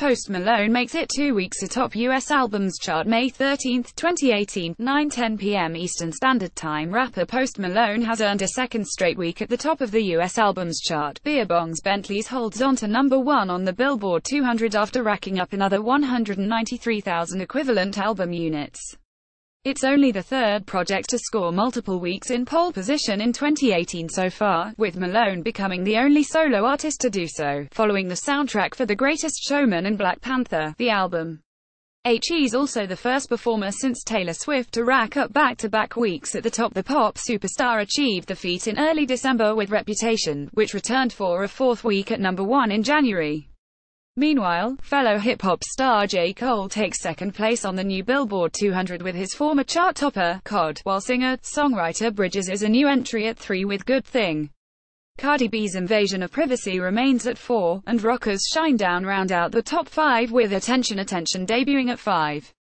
Post Malone makes it 2 weeks atop US Albums Chart May 13, 2018, 9:10 p.m. Eastern Standard Time. Rapper Post Malone has earned a second straight week at the top of the US Albums Chart. Beer Bongs Bentley's holds on to number 1 on the Billboard 200 after racking up another 193,000 equivalent album units. It's only the third project to score multiple weeks in pole position in 2018 so far, with Malone becoming the only solo artist to do so, following the soundtrack for The Greatest Showman and Black Panther, the album. He's also the first performer since Taylor Swift to rack up back-to-back weeks at the top. The pop superstar achieved the feat in early December with Reputation, which returned for a fourth week at number 1 in January. Meanwhile, fellow hip-hop star J. Cole takes second place on the new Billboard 200 with his former chart topper, COD, while singer-songwriter Bridges is a new entry at 3 with Good Thing. Cardi B's Invasion of Privacy remains at 4, and rockers Shinedown round out the top 5 with Attention Attention debuting at 5.